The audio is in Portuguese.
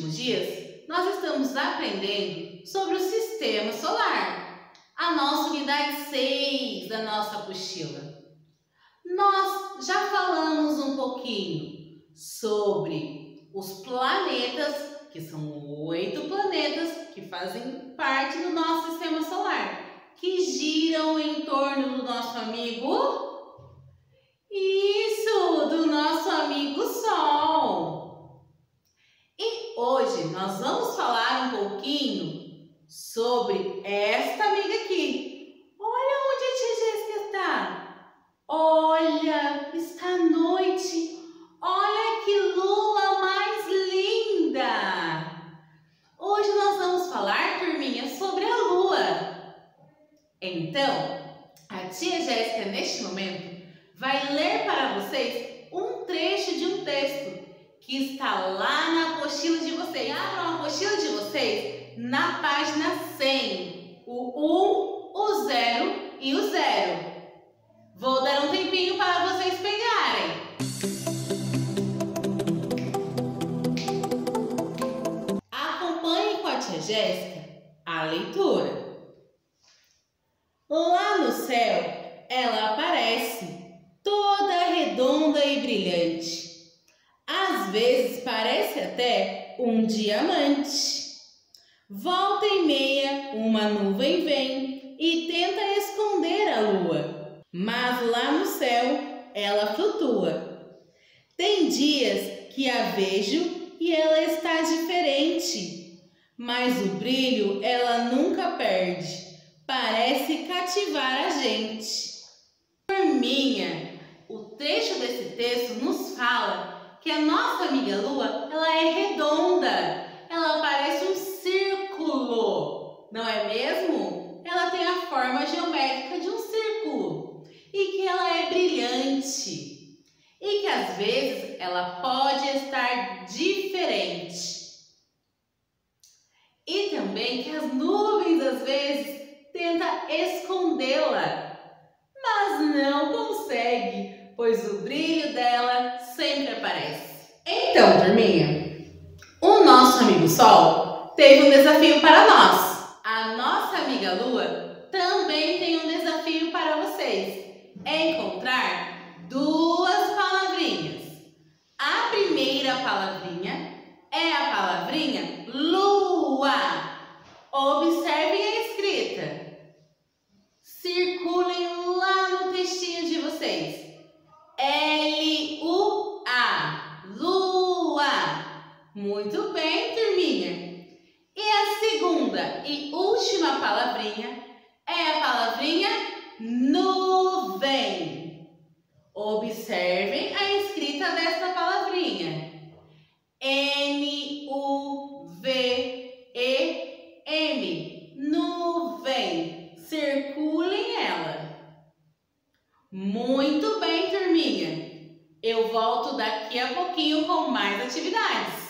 últimos dias, nós estamos aprendendo sobre o sistema solar, a nossa unidade 6 da nossa apostila. Nós já falamos um pouquinho sobre os planetas, que são 8 planetas que fazem parte do nosso sistema solar, que giram em torno do nosso amigo... Isso, do nosso amigo Sol. E hoje nós vamos falar um pouquinho sobre esta amiga aqui. Olha onde a tia Jéssica está. Olha, está à noite. Olha que lua mais linda. Hoje nós vamos falar, turminha, sobre a lua. Então, a tia Jéssica, neste momento, vai ler para vocês um trecho de um texto que está lá na apostila de vocês. Abram a apostila de vocês na página 100, o 1, o 0 e o 0. Vou dar um tempinho para vocês pegarem. Acompanhe com a tia Jéssica a leitura. Lá no céu, ela aparece toda redonda e brilhante. Às vezes parece até um diamante. Volta e meia, uma nuvem vem e tenta esconder a lua. Mas lá no céu, ela flutua. Tem dias que a vejo e ela está diferente. Mas o brilho ela nunca perde. Parece cativar a gente. Turminha, o trecho desse texto nos fala que a nossa amiga Lua, ela é redonda, ela parece um círculo, não é mesmo? Ela tem a forma geométrica de um círculo e que ela é brilhante e que às vezes ela pode estar diferente. E também que as nuvens às vezes tentam escondê-la, mas não consegue, pois o brilho dela sempre aparece. Então, turminha, o nosso amigo Sol teve um desafio para nós. A nossa amiga Lua também tem um desafio para vocês. É encontrar duas palavrinhas. A primeira palavrinha é a palavrinha Lua. Observem a escrita. Circulem lá no textinho de vocês. L-U-A, Lua. Muito bem, turminha. E a segunda e última palavrinha é a palavrinha nuvem. Observem a escrita desta palavrinha. N-U-V-E-M, nuvem. Circulem ela. Muito bem, turminha. Eu volto daqui a pouquinho com mais atividades.